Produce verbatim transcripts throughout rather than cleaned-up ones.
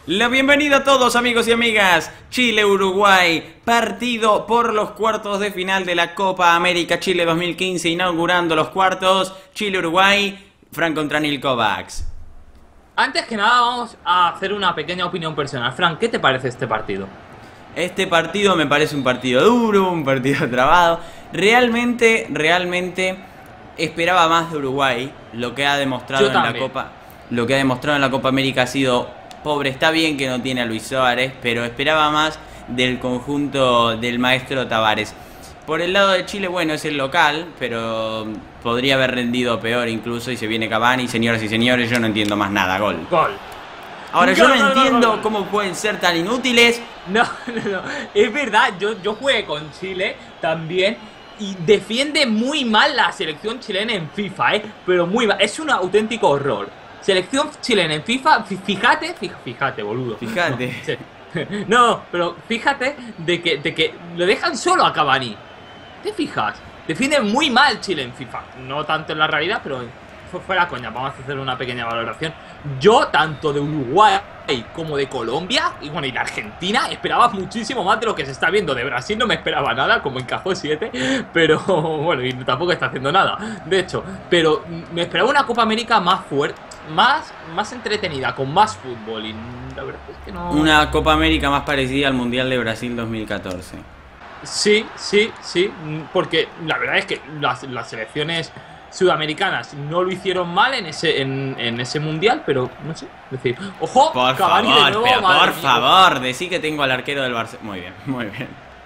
La bienvenida a todos, amigos y amigas. Chile-Uruguay, partido por los cuartos de final de la Copa América Chile dos mil quince, inaugurando los cuartos. Chile-Uruguay, Fran contra Nil Kovacs. Antes que nada vamos a hacer una pequeña opinión personal. Fran, ¿qué te parece este partido? Este partido me parece un partido duro, un partido trabado. Realmente, realmente esperaba más de Uruguay. Lo que ha demostrado en la Copa, lo que ha demostrado en la Copa América ha sido pobre. Está bien que no tiene a Luis Suárez, pero esperaba más del conjunto del maestro Tavares. Por el lado de Chile, bueno, es el local, pero podría haber rendido peor incluso. Y se viene Cavani, señoras y señores, yo no entiendo más nada. Gol. Gol. Ahora, No, yo no, no, entiendo no, no. cómo pueden ser tan inútiles. No, no, no. Es verdad, yo, yo jugué con Chile también. Y defiende muy mal la selección chilena en FIFA, ¿eh? Pero muy mal. Es un auténtico horror. Selección chilena en FIFA, fíjate, fíjate, boludo. Fíjate. No, no, pero fíjate de que, de que lo dejan solo a Cavani. ¿Te fijas? Defiende muy mal Chile en FIFA. No tanto en la realidad, pero fuera coña, vamos a hacer una pequeña valoración. Yo, tanto de Uruguay como de Colombia, y bueno, y de Argentina, esperaba muchísimo más de lo que se está viendo. De Brasil no me esperaba nada, como encajó siete, pero bueno, y tampoco está haciendo nada, de hecho. Pero me esperaba una Copa América más fuerte, más, más entretenida, con más fútbol, y la verdad es que no... Una Copa América más parecida al Mundial de Brasil dos mil catorce. Sí, sí, sí, porque la verdad es que las, las selecciones sudamericanas no lo hicieron mal en ese en, en ese mundial, pero no sé, es decir, ojo, Por Cavani favor, de nuevo, pero madre por mía. favor, decí que tengo al arquero del Barcelona. Muy bien, muy bien.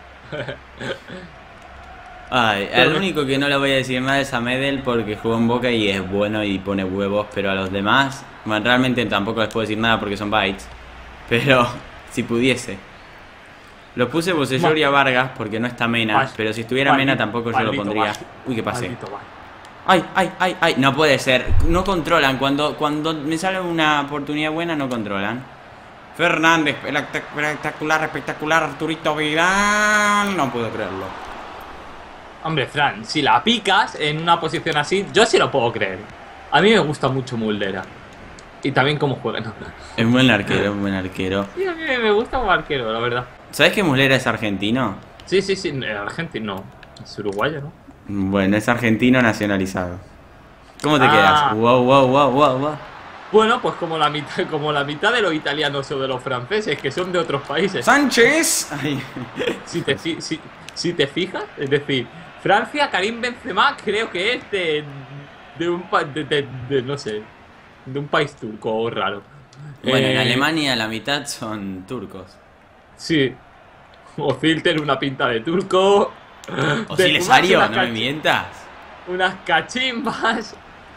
Ay, al único que no le voy a decir nada es a Medel, porque jugó en Boca y es bueno y pone huevos, pero a los demás, bueno, realmente tampoco les puedo decir nada porque son bytes. Pero si pudiese. Lo puse Bocellor y a Vargas porque no está Mena, Vas- pero si estuviera maldito, Mena tampoco yo lo maldito, pondría. vas- Uy, qué pasé. maldito, vas. Ay, ay, ay, ay, no puede ser. No controlan. Cuando, cuando me sale una oportunidad buena, no controlan. Fernández, espectacular, espectacular. Arturito Vidal. No puedo creerlo. Hombre, Fran, si la picas en una posición así, yo sí lo puedo creer. A mí me gusta mucho Muldera. Y también cómo juega, ¿no? Es un buen arquero, un buen arquero. Sí, a mí me gusta como arquero, la verdad. ¿Sabes que Muslera es argentino? Sí, sí, sí, argentino, no. Es uruguayo, ¿no? Bueno, es argentino nacionalizado. ¿Cómo te Ah. quedas? Wow, wow, wow, wow, wow. Bueno, pues como la mitad, como la mitad de los italianos o de los franceses, que son de otros países. ¡Sánchez! Ay. Si te, fi- si, si te fijas, es decir, Francia, Karim Benzema creo que es de, de un pa- de, de- de, no sé, de un país turco raro. Bueno, en Eh, Alemania la mitad son turcos. Sí. O Filter, una pinta de turco. O De si les fumarse Ario, unas no me cach- mientas. Unas cachimbas.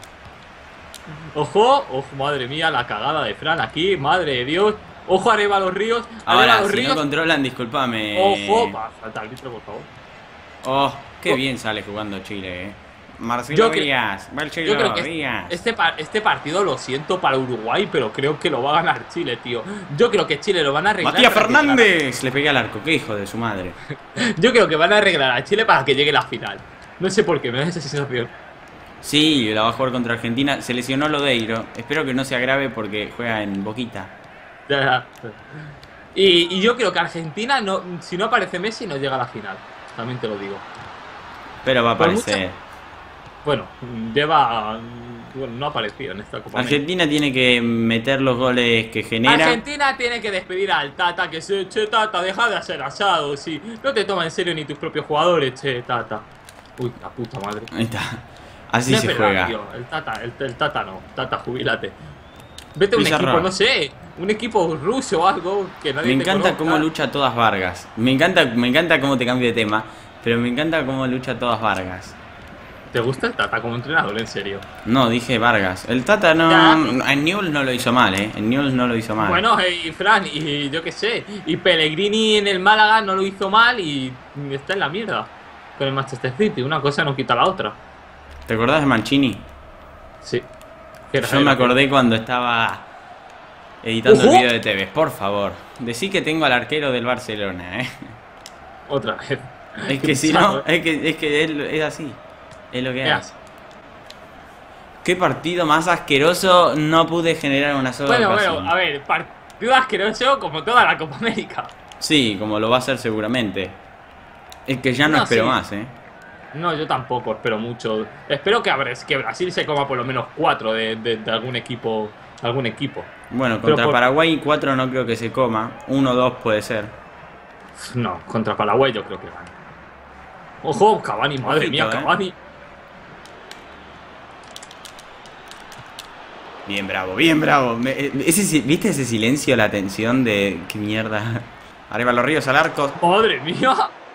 Ojo, ojo, madre mía, la cagada de Fran aquí, madre de Dios. Ojo, arriba los ríos. Arriba Ahora, los si ríos. no controlan, discúlpame. Ojo, va, falta el litro, por favor. Oh, qué Oh. bien sale jugando Chile, eh. Marcelo Yo cre- Díaz, Yo Marcelo creo que Díaz. este, par- este partido lo siento para Uruguay, pero creo que lo va a ganar Chile, tío. Yo creo que Chile lo van a arreglar. Matías para que Fernández, le pegué al arco, qué hijo de su madre. llegue a- Yo creo que van a arreglar a Chile para que llegue la final. No sé por qué, me da esa sensación. Sí, la va a jugar contra Argentina. Se lesionó Lodeiro. Espero que no se agrave porque juega en Boquita. Ya, ya. Y, y yo creo que Argentina, no, si no aparece Messi, no llega a la final. También te lo digo. Pero va a Por aparecer. Bueno, lleva. Bueno, no ha aparecido en esta Copa América. Argentina tiene que meter los goles que genera. Argentina tiene que despedir al Tata, que se, che, Tata, deja de hacer asado, sí. No te toman en serio ni tus propios jugadores, che, Tata. Uy, la puta madre. Ahí está. Así No se es verdad, juega. tío, el Tata, el, el Tata no, Tata, jubílate. Vete a un Pizarro. equipo, no sé, un equipo ruso o algo que nadie Me te encanta conozca. cómo lucha todas Vargas. Me encanta, me encanta cómo te cambio de tema. Pero me encanta cómo lucha todas Vargas. ¿Te gusta el Tata como entrenador, en serio? No, dije Vargas. El Tata no. Ya. En Newell's no lo hizo mal, eh. En Newell's no lo hizo mal. Bueno, y Fran, y yo qué sé, y Pellegrini en el Málaga no lo hizo mal y está en la mierda con el Manchester City. Una cosa no quita la otra. ¿Te acordás de Mancini? Sí. Que era- Yo me era- acordé cuando estaba editando ¡Ojo! el video de Tevez. Por favor, decí que tengo al arquero del Barcelona, eh. Otra vez. Es que si no, es que, es que es, es así. Es lo que ¿Qué es. haces? Qué partido más asqueroso. No pude generar una sola Bueno, ocasión. bueno, a ver, par- partido asqueroso como toda la Copa América. Sí, como lo va a hacer seguramente. Es que ya no, no espero sí. más, ¿eh? No, yo tampoco espero mucho. Espero que, que Brasil se coma por lo menos cuatro de, de, de algún equipo. Algún equipo. Bueno, contra por... Paraguay cuatro no creo que se coma. Uno o dos puede ser. No, contra Paraguay yo creo que gana. Ojo, Cavani, madre Ojito, mía, Cavani. ¿eh? Bien bravo, bien bravo. Me, ese, ¿Viste ese silencio, la tensión de... qué mierda? Arriba los ríos al arco. Madre mía.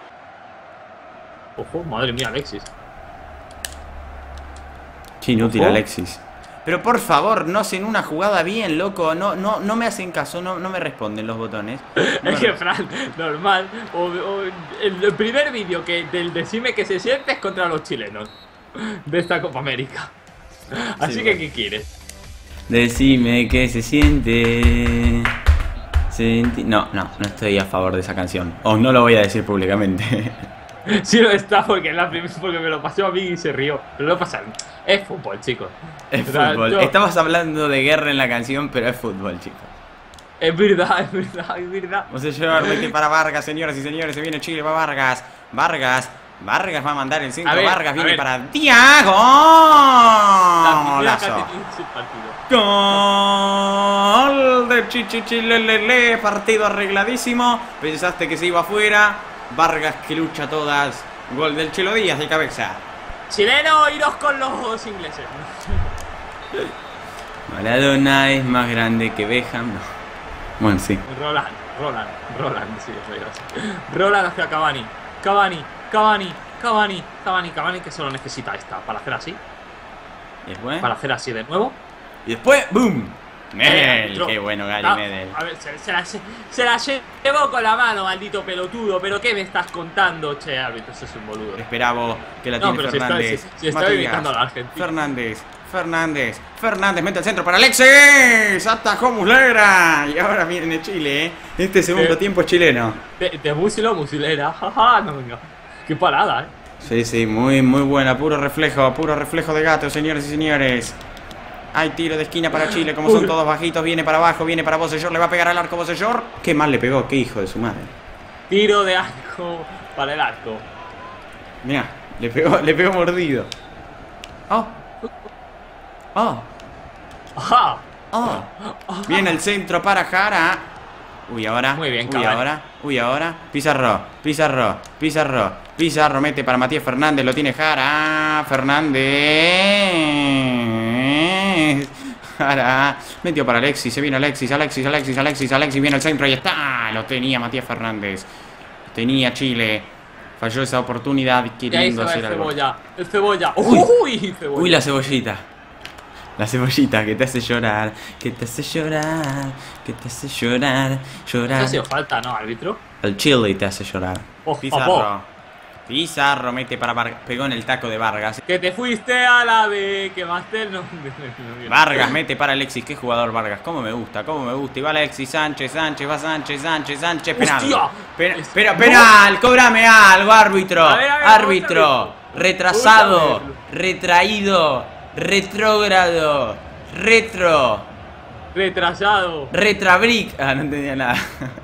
Ojo, madre mía, Alexis. Qué inútil, Ojo. Alexis. Pero por favor, no hacen una jugada bien, loco. No, no, no me hacen caso, no, no me responden los botones. No es que, Fran, normal. O, o, el primer vídeo que del decime que se siente es contra los chilenos de esta Copa América. Así sí, que, bueno. ¿Qué quieres? Decime que se siente. Senti... No, no, no estoy a favor de esa canción. O no lo voy a decir públicamente. Sí lo está porque, la porque me lo pasó a mí y se rió. Pero no pasa. Es fútbol, chicos. Es fútbol. Yo... Estamos hablando de guerra en la canción, pero es fútbol, chicos. Es verdad, es verdad, es verdad. Vamos a llevar vete para Vargas, señoras y señores. Se viene Chile, va Vargas. Vargas. Vargas va a mandar el centro. Ver, Vargas viene ver. para Thiago. Lazo. Gol de Chichichilelele. Partido arregladísimo. Pensaste que se iba afuera. Vargas que lucha todas. Gol del Chelo Díaz de cabeza. Chileno, iros con los ingleses. Maradona es más grande que Beckham. No. Bueno, sí. Roland, Roland, Roland, sí, es Roland hacia Cavani. Cavani, Cavani, Cavani, Cavani, Cavani, que solo necesita esta para hacer así. ¿Y después? Para hacer así de nuevo. Y después, ¡boom! Medel, qué bueno, Gary ah, Medel. A ver, se, se, la, se, se la llevó con la mano, maldito pelotudo. ¿Pero qué me estás contando, che, árbitro? Eso es un boludo. Esperaba que la tiene no, Fernández. Si está, si, si está imitando a la Argentina. Fernández, Fernández, Fernández, mete el centro para Alexis. Atajó Muslera. Y ahora viene Chile, ¿eh? Este segundo eh, tiempo es chileno. De, de Musilo a Muslera. Jaja, no venga. Qué parada, eh. Sí, sí, muy, muy buena. Puro reflejo, puro reflejo de gato, señores y señores. Hay tiro de esquina para Chile, como son todos bajitos. Viene para abajo, viene para Bocellor. Le va a pegar al arco Bocellor. Qué mal le pegó, qué hijo de su madre. Tiro de arco para el arco. Mirá, le pegó, le pegó mordido. Oh. Oh. Ajá. Oh. Viene el centro para Jara. Uy, ahora. Muy bien, Uy, cabrón. ahora. Uy, ahora. Pizarro, Pizarro, Pizarro. Pizarro mete para Matías Fernández. Lo tiene Jara. Fernández. Jara. Metió para Alexis. Se viene Alexis, Alexis, Alexis, Alexis, Alexis. Viene el centro y está. Lo tenía Matías Fernández. Lo tenía Chile. Falló esa oportunidad queriendo hacer el algo. Cebolla. El cebolla. Uy. Uy, cebolla. Uy, la cebollita. La cebollita que te hace llorar, que te hace llorar, que te hace llorar, llorar. No ha sido falta, ¿no, árbitro? El chile te hace llorar. Oh, Pizarro. Oh, Pizarro mete para Vargas. Pegó en el taco de Vargas. Que te fuiste a la B, que más te no. Vargas mete para Alexis. Qué jugador Vargas. Cómo me gusta, cómo me gusta. Y va Alexis, Sánchez, Sánchez, va Sánchez, Sánchez, Sánchez. Penal. Pen pero no. Penal, cóbrame algo, árbitro. A ver, a ver, árbitro. Retrasado. Retraído. Retrógrado. Retro. Retrasado. Retrabric. Ah, no entendía nada.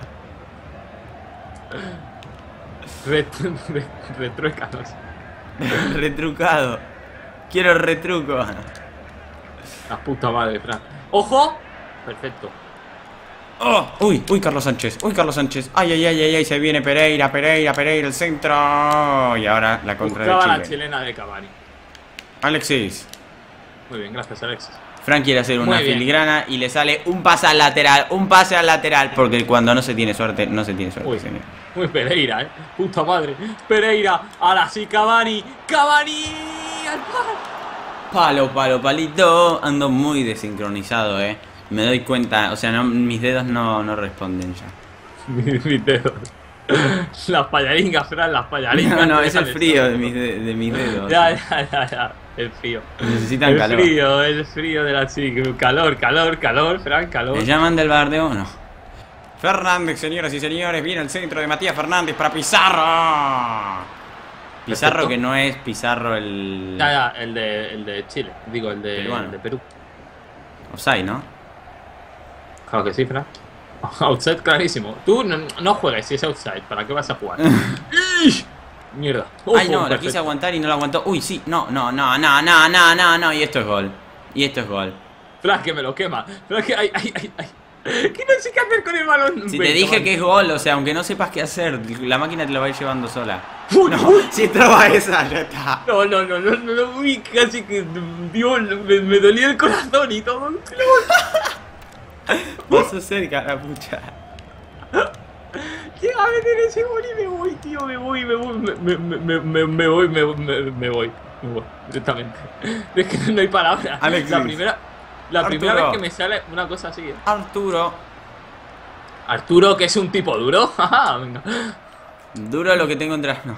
Ret, ret, retruécanos. Retrucado. Quiero retruco. La puta madre, Fran. ¡Ojo! Perfecto. Oh, uy, uy, Carlos Sánchez. Uy, Carlos Sánchez. Ay, ay, ay, ay, ay. Se viene Pereira, Pereira, Pereira, el centro. Y ahora la contra Buscaba de Chile. La chilena de Cavani. Alexis. Muy bien, gracias, Alexis. Frank quiere hacer una filigrana y le sale un pase al lateral, un pase al lateral, porque cuando no se tiene suerte, no se tiene suerte. Uy, muy Pereira, eh. Puta madre. Pereira, ahora sí, Cavani. Cavani al palo. Palo, palo, palito. Ando muy desincronizado, eh. Me doy cuenta, o sea, no, mis dedos no, no responden ya. mis, mis dedos. Las payaringas, Fran, las payaringas. No, no, es el frío de mis, de, de mis dedos. Ya, ya, ya, ya. El frío. Necesitan el calor. El frío, el frío de la chica. Calor, calor, calor, Fran, calor. ¿Me llaman del bardeo o no? Fernández, señoras y señores. Viene el centro de Matías Fernández para Pizarro. Pizarro Perfecto. Que no es Pizarro el... Ya, ya, el de, el de Chile. Digo, el de, el de Perú. Osai, ¿no? Claro que sí, Fran. Outside clarísimo. Tú no, no juegues si es outside. ¿Para qué vas a jugar? Mierda. Uf, Ay, no, la quise aguantar y no la aguantó. Uy, sí. No, no, no, no, no, no, no, no. Y esto es gol. Y esto es gol. Flash que me lo quema. Flash que... Ay, ay, ay, ay. Que no sé qué hacer con el balón. Si te dije que es gol, o sea, aunque no sepas qué hacer, la máquina te lo va a ir llevando sola. Uy, no, uy. Si entraba esa, ya está. No, no, no, no, no, no. Uy, casi que... Dios, me, me dolía el corazón y todo. Paso cerca, la pucha. Llega a meter ese gol y me voy, tío, me voy, me voy, me, me, me, me, me voy, me, me, me voy, me voy, directamente. Es que no hay palabras. Alex, la primera, la Arturo. primera vez que me sale una cosa así. ¿eh? Arturo. Arturo, que es un tipo duro. Venga. Duro lo que tengo entre las... No.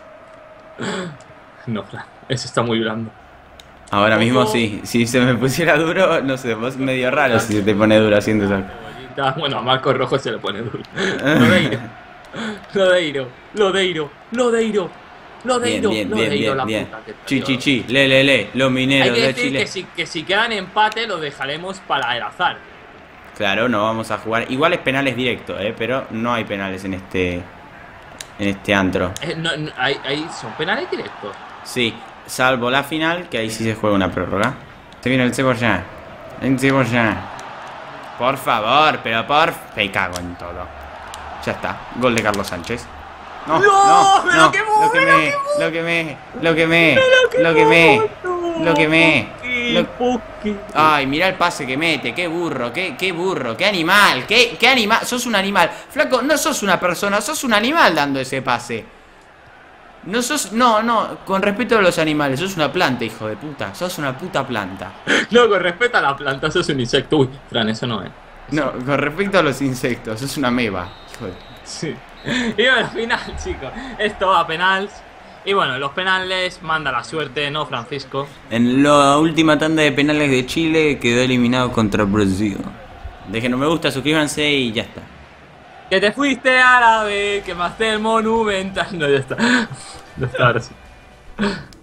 No, eso está muy blando. Ahora mismo sí, si se me pusiera duro, no sé, vos medio raro si se te pone duro haciendo eso. Bueno, a Marcos Rojo se le pone duro. Lodeiro, Lodeiro, Lodeiro, Lodeiro, Lodeiro, bien, bien, Lodeiro, bien, la bien. puta que Chi, chi, chi, le, le, le, los mineros Hay que de decir Chile. Que si, que si quedan empate lo dejaremos para el azar. Claro, no vamos a jugar. Igual es penales directo, eh, pero no hay penales en este, en este antro. Eh, no, no, hay, hay, ¿Son penales directos? Sí, salvo la final, que ahí sí se juega una prórroga. Se viene el Cebollán. El Cebollán. Por favor, pero por... Me cago en todo. Ya está. Gol de Carlos Sánchez. No, no, no, no. Lo que me, lo que me, lo que me, lo que me, lo que me. Ay, mira el pase que mete. Qué burro, qué, qué burro, qué animal, qué, qué animal. Sos un animal. Flaco, no sos una persona, sos un animal dando ese pase. No sos, no, no, con respeto a los animales, sos una planta, hijo de puta, sos una puta planta. No, con respeto a la planta, sos un insecto. Uy, Fran, eso no es. No, con respecto a los insectos, sos una meba, hijo de... Sí. Y bueno, al final, chicos, esto va a penales. Y bueno, los penales manda la suerte, ¿no, Francisco? En la última tanda de penales de Chile quedó eliminado contra Brasil. Dejen un me gusta, suscríbanse y ya está. Que te fuiste árabe, quemaste el monumental. No, ya está. No está, ahora sí.